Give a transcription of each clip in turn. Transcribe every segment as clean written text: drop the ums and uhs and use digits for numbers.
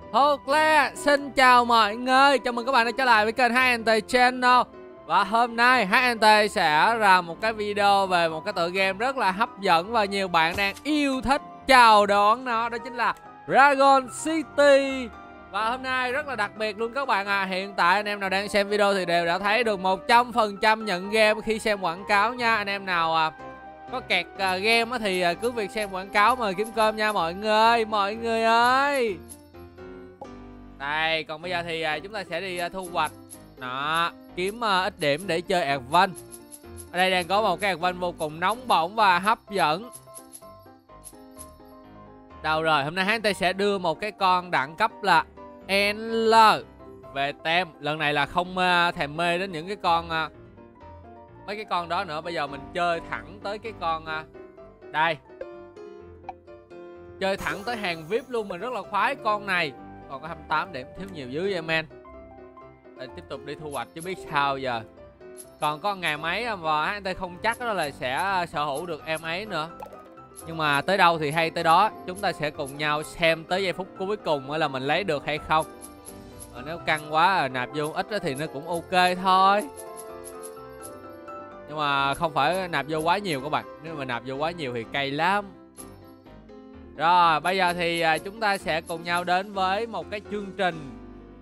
Hocle, xin chào mọi người, chào mừng các bạn đã trở lại với kênh HNT Channel. Và hôm nay HNT sẽ làm một cái video về một cái tựa game rất là hấp dẫn và nhiều bạn đang yêu thích chào đón nó, đó chính là Dragon City. Và hôm nay rất là đặc biệt luôn các bạn à. Hiện tại anh em nào đang xem video thì đều đã thấy được 100% nhận game khi xem quảng cáo nha. Anh em nào có kẹt game thì cứ việc xem quảng cáo mà kiếm cơm nha mọi người ơi. Đây, còn bây giờ thì chúng ta sẽ đi thu hoạch đó, kiếm ít điểm để chơi Advent. Ở đây đang có một cái Advent vô cùng nóng bỏng và hấp dẫn. Đâu rồi, hôm nay hắn ta sẽ đưa một cái con đẳng cấp là NL về tem. Lần này là không thèm mê đến những cái con mấy cái con đó nữa. Bây giờ mình chơi thẳng tới cái con đây, chơi thẳng tới hàng VIP luôn. Mình rất là khoái con này. Còn có 28 điểm, thiếu nhiều dữ vậy men. Để tiếp tục đi thu hoạch chứ biết sao giờ. Còn có ngày mấy và anh ta không chắc đó là sẽ sở hữu được em ấy nữa. Nhưng mà tới đâu thì hay tới đó. Chúng ta sẽ cùng nhau xem tới giây phút cuối cùng là mình lấy được hay không. Nếu căng quá nạp vô ít thì nó cũng ok thôi. Nhưng mà không phải nạp vô quá nhiều các bạn. Nếu mà nạp vô quá nhiều thì cay lắm. Rồi bây giờ thì chúng ta sẽ cùng nhau đến với một cái chương trình.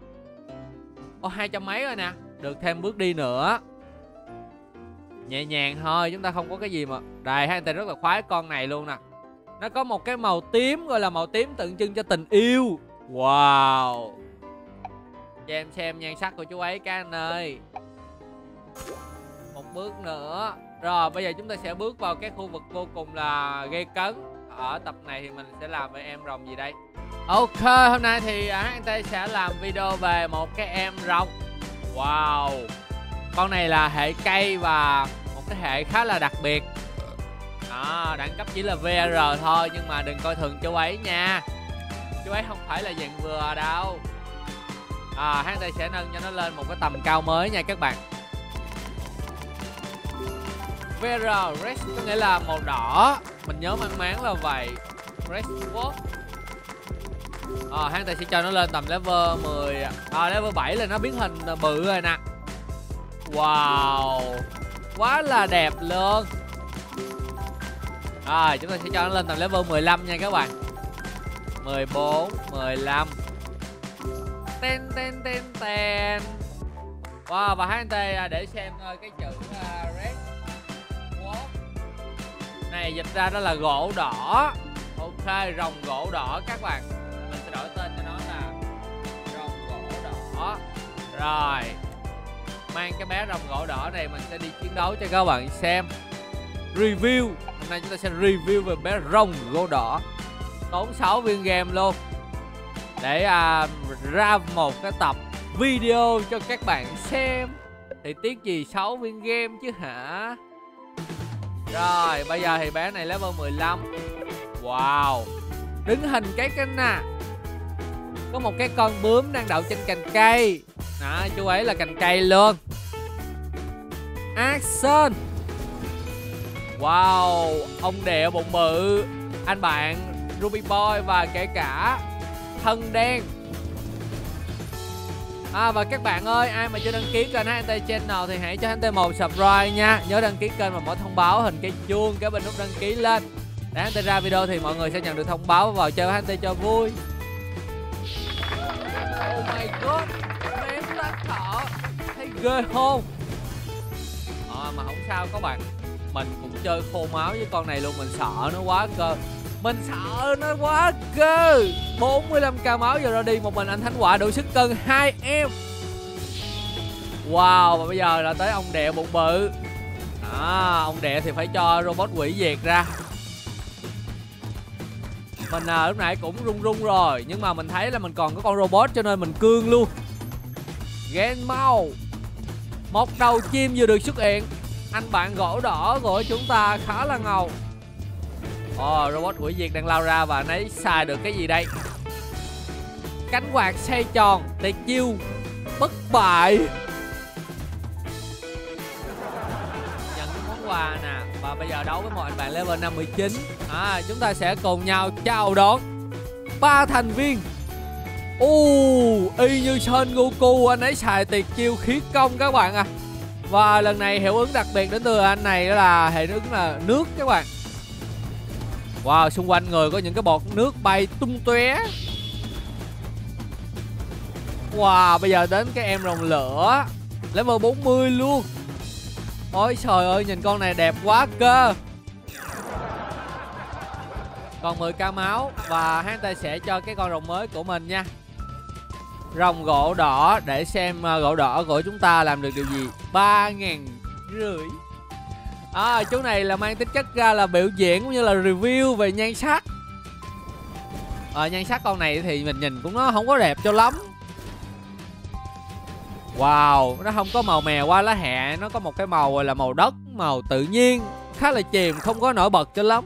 200 mấy rồi nè. Được thêm bước đi nữa. Nhẹ nhàng thôi, chúng ta không có cái gì mà. Đây, hai anh ta rất là khoái con này luôn nè. Nó có một cái màu tím, gọi là màu tím tượng trưng cho tình yêu. Wow. Cho em xem nhan sắc của chú ấy các anh ơi. Một bước nữa. Rồi bây giờ chúng ta sẽ bước vào cái khu vực vô cùng là gây cấn. Ở tập này thì mình sẽ làm với em rồng gì đây? Ok, hôm nay thì anh ta sẽ làm video về một cái em rồng. Wow. Con này là hệ cây và một cái hệ khá là đặc biệt. Đó, đẳng cấp chỉ là VR thôi. Nhưng mà đừng coi thường chú ấy nha. Chú ấy không phải là dạng vừa đâu. Hắn ta sẽ nâng cho nó lên một cái tầm cao mới nha các bạn. VR Red có nghĩa là màu đỏ. Mình nhớ mang máng là vậy. Red Sword. Hắn ta sẽ cho nó lên tầm level 10. Level 7 là nó biến hình bự rồi nè. Wow. Quá là đẹp luôn. Rồi chúng ta sẽ cho nó lên tầm level 15 nha các bạn. 14, 15. Ten ten ten ten. Wow, và hắn ta để xem thôi cái chữ Red này dịch ra đó là gỗ đỏ. Ok, rồng gỗ đỏ các bạn. Mình sẽ đổi tên cho nó là rồng gỗ đỏ. Rồi, mang cái bé rồng gỗ đỏ này mình sẽ đi chiến đấu cho các bạn xem. Review. Hôm nay chúng ta sẽ review về bé rồng gỗ đỏ. Tốn 6 viên game luôn để ra một cái tập video cho các bạn xem. Thì tiếc gì 6 viên game chứ hả. Rồi bây giờ thì bé này level 15. Wow. Đứng hình cái kênh nè. Có một cái con bướm đang đậu trên cành cây. Đó, chú ấy là cành cây luôn. Action. Wow. Ông đẹo bụng bự. Anh bạn Ruby Boy và kể cả thân đen. Và các bạn ơi, ai mà chưa đăng ký kênh HNT Channel thì hãy cho HNT một subscribe nha. Nhớ đăng ký kênh và mở thông báo hình cái chuông cái bên nút đăng ký lên. Để HNT ra video thì mọi người sẽ nhận được thông báo và vào chơi với HNT cho vui. Oh my god, em tắt thở. Thấy ghê không? Mà không sao các bạn. Mình cũng chơi khô máu với con này luôn. Mình sợ nó quá cơ. Mình sợ nó quá cơ. 45k máu giờ ra đi. Một mình anh Thánh Họa đủ sức cân 2 em. Wow. Và bây giờ là tới ông đẹ bụng bự. Ông đẹ thì phải cho robot hủy diệt ra. Mình lúc nãy cũng run run rồi. Nhưng mà mình thấy là mình còn có con robot cho nên mình cương luôn. Ghen mau. Một đầu chim vừa được xuất hiện. Anh bạn gỗ đỏ của chúng ta khá là ngầu. Robot hủy diệt đang lao ra và nấy xài được cái gì đây? Cánh quạt xoay tròn, tuyệt chiêu bất bại. Nhận những món quà nè. Và bây giờ đấu với một anh bạn level 59. Chúng ta sẽ cùng nhau chào đón 3 thành viên Y như Son Goku, anh ấy xài tuyệt chiêu khí công các bạn à. Và lần này hiệu ứng đặc biệt đến từ anh này đó là hệ ứng là nước các bạn. Wow, xung quanh người có những cái bọt nước bay tung tóe. Wow, bây giờ đến cái em rồng lửa level 40 luôn. Ôi trời ơi, nhìn con này đẹp quá cơ. Còn 10k máu. Và hắn ta sẽ cho cái con rồng mới của mình nha. Rồng gỗ đỏ. Để xem gỗ đỏ của chúng ta làm được điều gì. 3.500. Chú này là mang tính chất ra là biểu diễn cũng như là review về nhan sắc. Nhan sắc con này thì mình nhìn cũng nó không có đẹp cho lắm. Wow, nó không có màu mè qua lá hẹ. Nó có một cái màu gọi là màu đất, màu tự nhiên, khá là chìm, không có nổi bật cho lắm.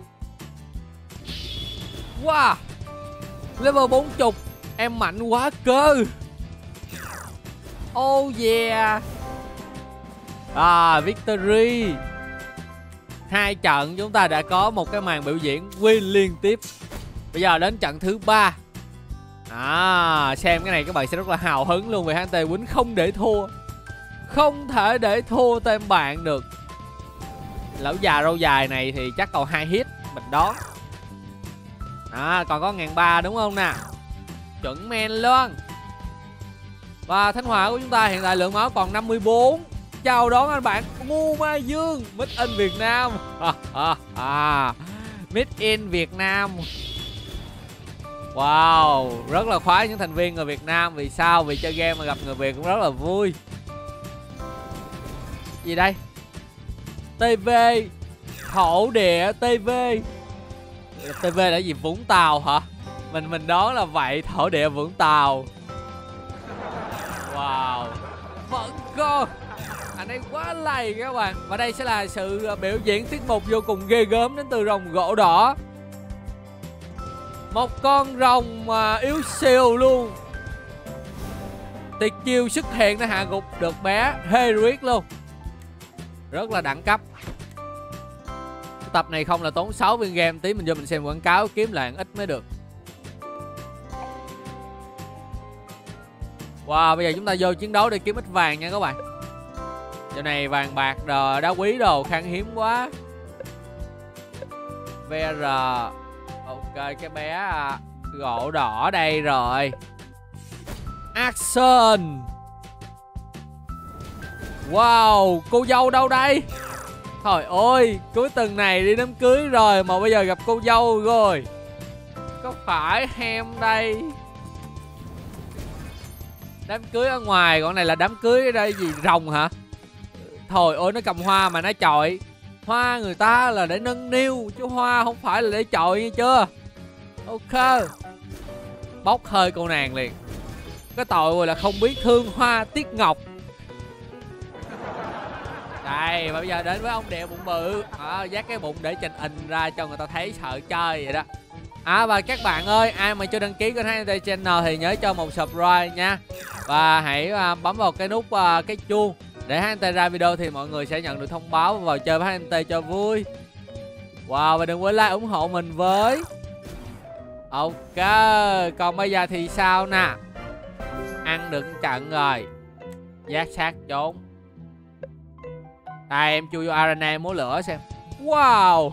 Wow, level 40. Em mạnh quá cơ. Oh yeah. Victory. 2 trận chúng ta đã có một cái màn biểu diễn win liên tiếp. Bây giờ đến trận thứ 3. Xem cái này các bạn sẽ rất là hào hứng luôn. Vì hắn tề quýnh không để thua. Không thể để thua tên bạn được. Lão già râu dài này thì chắc còn 2 hit mình đó. Còn có 1.300 đúng không nè. Chuẩn men luôn. Và thánh hỏa của chúng ta hiện tại lượng máu còn 54. Chào đón anh bạn Ngô Mai Dương, Made in Việt Nam. Made in Việt Nam. Wow, rất là khoái những thành viên người Việt Nam. Vì sao? Vì chơi game mà gặp người Việt cũng rất là vui. Gì đây? TV thổ địa TV. TV là gì? Vũng Tàu hả? Mình đoán là vậy. Thổ địa Vũng Tàu. Wow, vẫn có. Anh ấy quá lầy các bạn. Và đây sẽ là sự biểu diễn tiết mục vô cùng ghê gớm đến từ rồng gỗ đỏ. Một con rồng mà yếu siêu luôn. Tuyệt chiêu xuất hiện để hạ gục được bé Heroic luôn. Rất là đẳng cấp. Tập này không là tốn 6 viên game. Tí mình vô mình xem quảng cáo kiếm lại ít mới được. Wow, bây giờ chúng ta vô chiến đấu để kiếm ít vàng nha các bạn. Giờ này vàng bạc đá quý đồ khan hiếm quá. VR. Ok, cái bé gỗ đỏ đây rồi. Action. Wow, cô dâu đâu đây? Trời ơi, cuối tuần này đi đám cưới rồi mà bây giờ gặp cô dâu rồi. Có phải hem đây? Đám cưới ở ngoài, còn này là đám cưới ở đây gì rồng hả? Thôi ôi, nó cầm hoa mà nó chọi. Hoa người ta là để nâng niu chứ hoa không phải là để chọi, nghe chưa? Ok. Bốc hơi cô nàng liền. Cái tội rồi là không biết thương hoa tiếc ngọc. Đây, và bây giờ đến với ông đèo bụng bự. Dắt cái bụng để trình hình ra cho người ta thấy sợ chơi vậy đó. Và các bạn ơi, ai mà chưa đăng ký kênh HNT Channel thì nhớ cho một subscribe nha. Và hãy bấm vào cái nút cái chuông để HNT ra video thì mọi người sẽ nhận được thông báo vào chơi với HNT cho vui. Wow, và đừng quên like ủng hộ mình với. Ok, còn bây giờ thì sao nè? Ăn được trận rồi. Giác sát trốn. Đây, em chui vô arena múa lửa xem. Wow,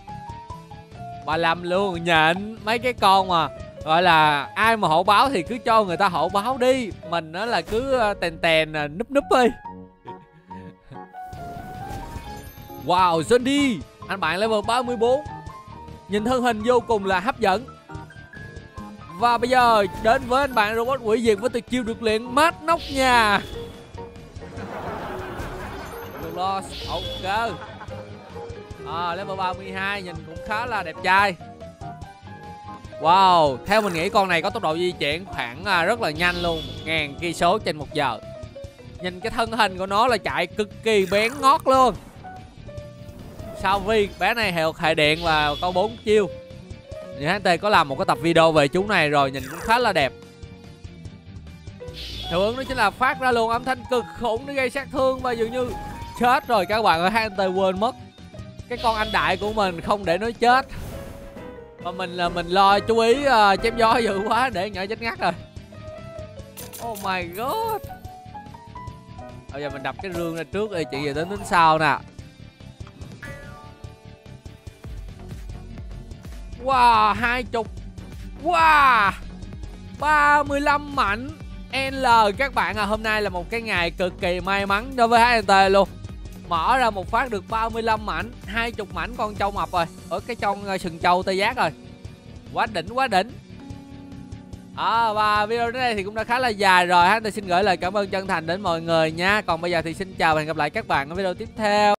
35 luôn, nhịn. Mấy cái con mà gọi là ai mà hộ báo thì cứ cho người ta hộ báo đi. Mình đó là cứ tèn núp núp đi. Wow, Johnny, anh bạn level 34. Nhìn thân hình vô cùng là hấp dẫn. Và bây giờ đến với anh bạn robot hủy diệt với tuyệt chiêu được luyện mát nóc nhà. Lost, ok. Level 32 nhìn cũng khá là đẹp trai. Wow, theo mình nghĩ con này có tốc độ di chuyển khoảng rất là nhanh luôn, 1000 cây số trên 1 giờ. Nhìn cái thân hình của nó là chạy cực kỳ bén ngót luôn. Sao Vi, bé này hệ điện và có 4 chiêu. Thì HT có làm một cái tập video về chú này rồi, nhìn cũng khá là đẹp. Hiệu ứng đó chính là phát ra luôn âm thanh cực khủng để gây sát thương. Và dường như chết rồi các bạn ơi, HT quên mất cái con anh đại của mình không để nó chết. Và mình lo chú ý chém gió dữ quá để nhỏ chết ngắt rồi. Oh my god. Bây giờ mình đập cái rương ra trước đi, chuyện gì đến tính sau nè. Wow, 20. Wow, 35 mảnh L các bạn à. Hôm nay là một cái ngày cực kỳ may mắn đối với HNT luôn. Mở ra một phát được 35 mảnh, 20 mảnh con trâu mập rồi. Ở cái con sừng trâu tê giác rồi. Quá đỉnh, quá đỉnh. Và video đến đây thì cũng đã khá là dài rồi. HNT xin gửi lời cảm ơn chân thành đến mọi người nha. Còn bây giờ thì xin chào và hẹn gặp lại các bạn ở video tiếp theo.